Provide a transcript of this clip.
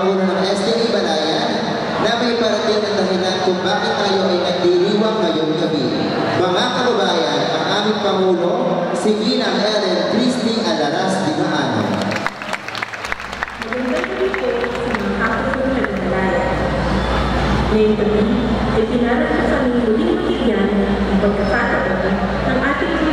Pangulo ng STD Balayan na may parating ang dahilan kung bakit tayo ay nagdiriwang ngayong gabi. Mga kababayan, ang aming Pangulo, si Ginang Helen Christy Alaras Dimaano. Magandang gabi po sa mga kapatid ng Balayan. Ngayong gabi, ay pinarap sa kami muling mabigyan ang pagkakataon ng ating